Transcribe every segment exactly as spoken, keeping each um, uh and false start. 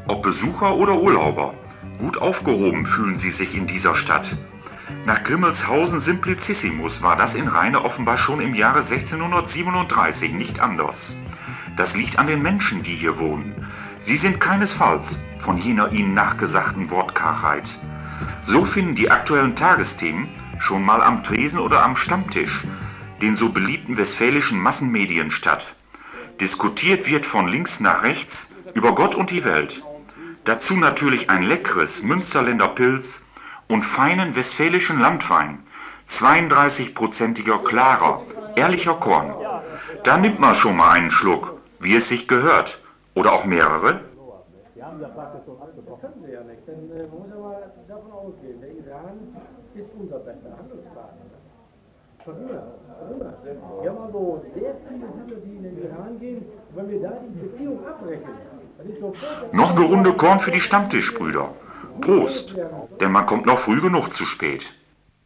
Ob Besucher oder Urlauber, gut aufgehoben fühlen sie sich in dieser Stadt. Nach Grimmelshausen Simplicissimus war das in Rheine offenbar schon im Jahre sechzehnhundertsiebenunddreißig nicht anders. Das liegt an den Menschen, die hier wohnen. Sie sind keinesfalls von jener ihnen nachgesagten Wortkargheit. So finden die aktuellen Tagesthemen schon mal am Tresen oder am Stammtisch, den so beliebten westfälischen Massenmedien, statt. Diskutiert wird von links nach rechts über Gott und die Welt. Dazu natürlich ein leckeres Münsterländer Pils und feinen westfälischen Landwein, zweiunddreißig-prozentiger klarer, ehrlicher Korn. Da nimmt man schon mal einen Schluck, wie es sich gehört, oder auch mehrere. Wir haben ja praktisch schon abgebrochen. Können Sie ja nicht, denn äh, man muss ja mal davon ausgehen, der Iran ist unser bester Handelspartner. Schon immer, schon immer. Wir haben also sehr viele Güter, die in den Iran gehen, wenn wir da die Beziehung abbrechen. Das ist sofort. Noch eine Runde Korn für die Stammtischbrüder. Prost, denn man kommt noch früh genug zu spät.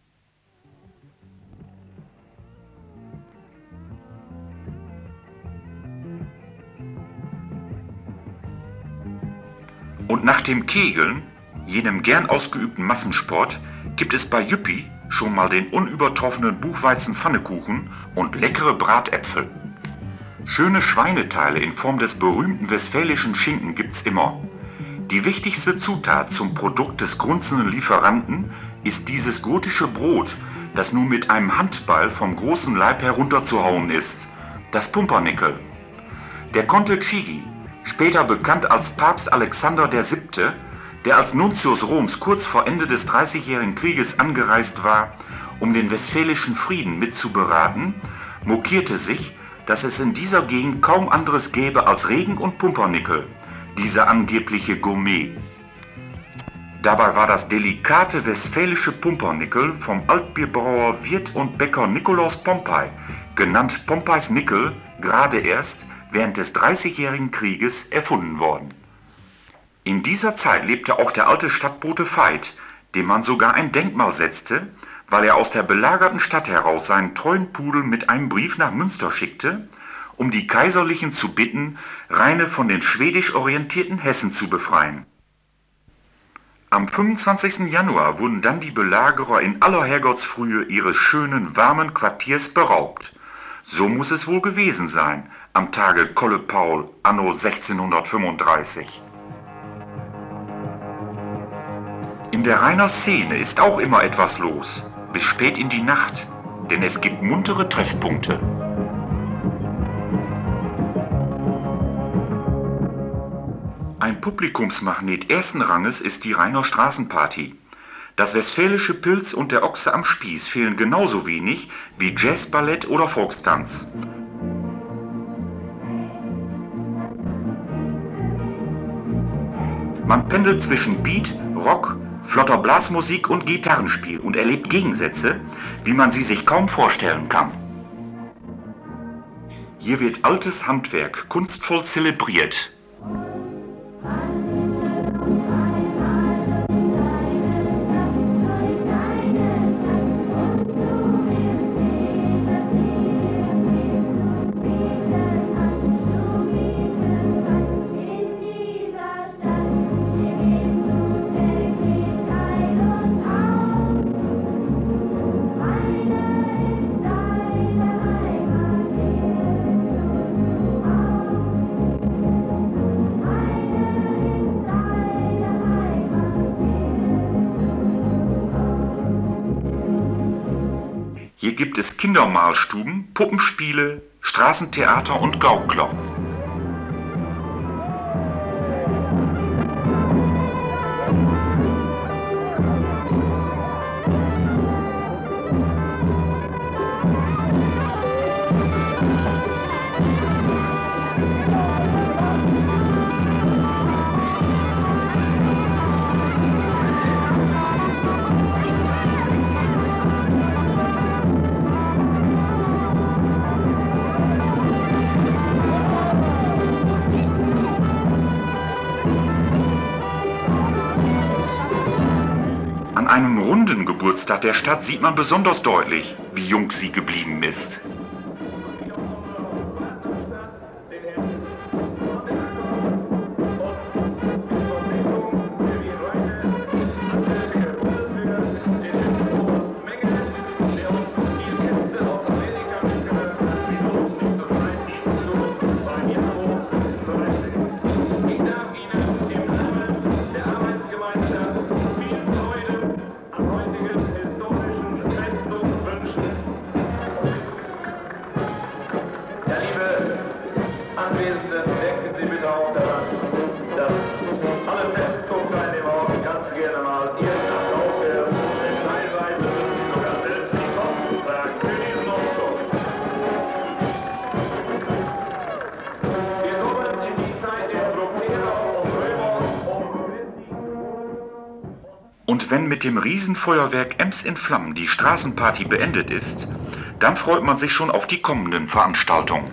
Und nach dem Kegeln, jenem gern ausgeübten Massensport, gibt es bei Jüppi schon mal den unübertroffenen Buchweizen-Pfannekuchen und leckere Bratäpfel. Schöne Schweineteile in Form des berühmten westfälischen Schinken gibt's immer. Die wichtigste Zutat zum Produkt des grunzenden Lieferanten ist dieses gotische Brot, das nur mit einem Handball vom großen Leib herunterzuhauen ist, das Pumpernickel. Der Conte Chigi, später bekannt als Papst Alexander der Siebte, der als Nuntius Roms kurz vor Ende des Dreißigjährigen Krieges angereist war, um den westfälischen Frieden mitzuberaten, mokierte sich, dass es in dieser Gegend kaum anderes gäbe als Regen und Pumpernickel, dieser angebliche Gourmet. Dabei war das delikate westfälische Pumpernickel vom Altbierbrauer Wirt und Bäcker Nikolaus Pompey, genannt Pompeys Nickel, gerade erst während des Dreißigjährigen Krieges erfunden worden. In dieser Zeit lebte auch der alte Stadtbote Veit, dem man sogar ein Denkmal setzte, weil er aus der belagerten Stadt heraus seinen treuen Pudel mit einem Brief nach Münster schickte, um die Kaiserlichen zu bitten, Rheine von den schwedisch orientierten Hessen zu befreien. Am fünfundzwanzigsten Januar wurden dann die Belagerer in aller Herrgottsfrühe ihres schönen, warmen Quartiers beraubt. So muss es wohl gewesen sein, am Tage Kolle Paul, anno sechzehnhundertfünfunddreißig. In der Rheiner Szene ist auch immer etwas los, bis spät in die Nacht, denn es gibt muntere Treffpunkte. Ein Publikumsmagnet ersten Ranges ist die Rheiner Straßenparty. Das westfälische Pils und der Ochse am Spieß fehlen genauso wenig wie Jazz, Ballett oder Volkstanz. Man pendelt zwischen Beat, Rock, flotter Blasmusik und Gitarrenspiel und erlebt Gegensätze, wie man sie sich kaum vorstellen kann. Hier wird altes Handwerk kunstvoll zelebriert. Hier gibt es Kindermalstuben, Puppenspiele, Straßentheater und Gaukler. An einem runden Geburtstag der Stadt sieht man besonders deutlich, wie jung sie geblieben ist. wenn mit dem Riesenfeuerwerk Ems in Flammen die Straßenparty beendet ist, dann freut man sich schon auf die kommenden Veranstaltungen.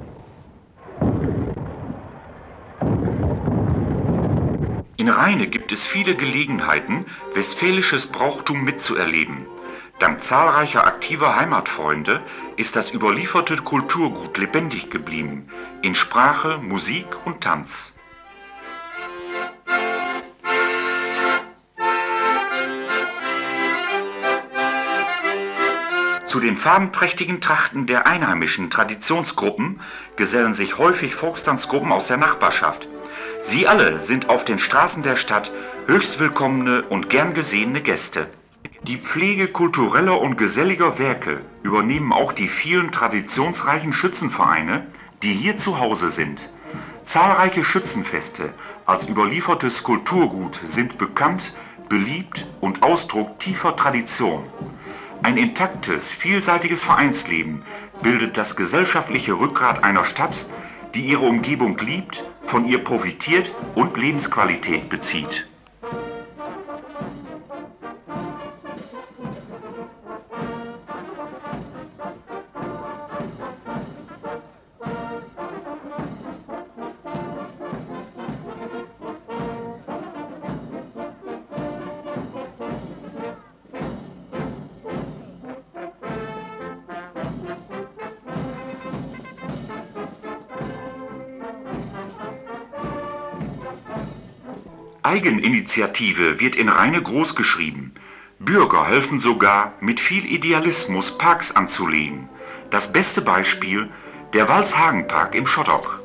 In Rheine gibt es viele Gelegenheiten, westfälisches Brauchtum mitzuerleben. Dank zahlreicher aktiver Heimatfreunde ist das überlieferte Kulturgut lebendig geblieben, in Sprache, Musik und Tanz. Zu den farbenprächtigen Trachten der einheimischen Traditionsgruppen gesellen sich häufig Volkstanzgruppen aus der Nachbarschaft. Sie alle sind auf den Straßen der Stadt höchst willkommene und gern gesehene Gäste. Die Pflege kultureller und geselliger Werke übernehmen auch die vielen traditionsreichen Schützenvereine, die hier zu Hause sind. Zahlreiche Schützenfeste als überliefertes Kulturgut sind bekannt, beliebt und Ausdruck tiefer Tradition. Ein intaktes, vielseitiges Vereinsleben bildet das gesellschaftliche Rückgrat einer Stadt, die ihre Umgebung liebt, von ihr profitiert und Lebensqualität bezieht. Eigeninitiative wird in Rheine großgeschrieben. Bürger helfen sogar, mit viel Idealismus Parks anzulegen. Das beste Beispiel, der Walshagenpark im Schottock.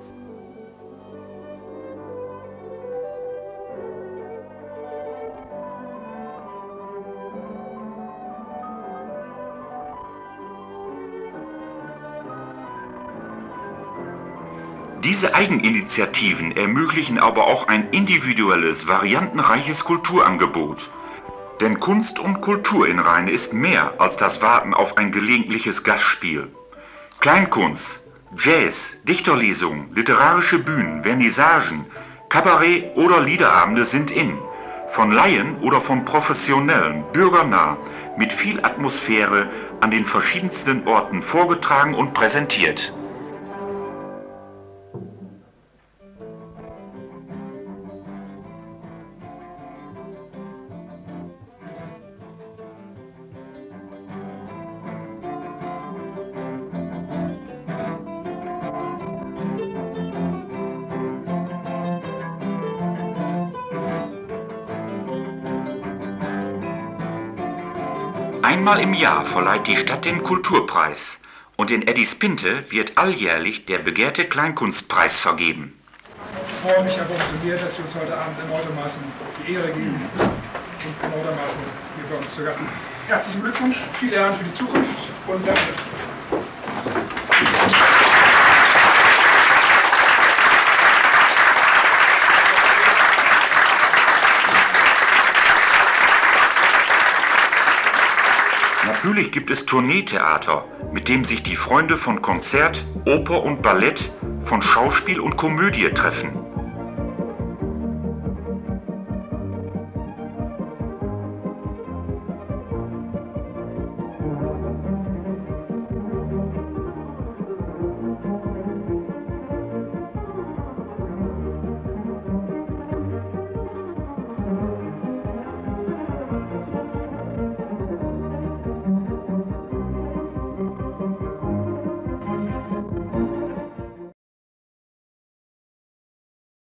Diese Eigeninitiativen ermöglichen aber auch ein individuelles, variantenreiches Kulturangebot. Denn Kunst und Kultur in Rheine ist mehr als das Warten auf ein gelegentliches Gastspiel. Kleinkunst, Jazz, Dichterlesungen, literarische Bühnen, Vernissagen, Kabarett oder Liederabende sind in. Von Laien oder von Professionellen, bürgernah, mit viel Atmosphäre an den verschiedensten Orten vorgetragen und präsentiert. Einmal im Jahr verleiht die Stadt den Kulturpreis und in Eddie-Spinte wird alljährlich der begehrte Kleinkunstpreis vergeben. Ich freue mich aber umso mehr, dass Sie uns heute Abend in Nordermaßen die Ehre geben und in Nordermaßen hier bei uns zu Gast sind. Herzlichen Glückwunsch, viel Ehren für die Zukunft und danke. Natürlich gibt es Tourneetheater, mit dem sich die Freunde von Konzert, Oper und Ballett, von Schauspiel und Komödie treffen.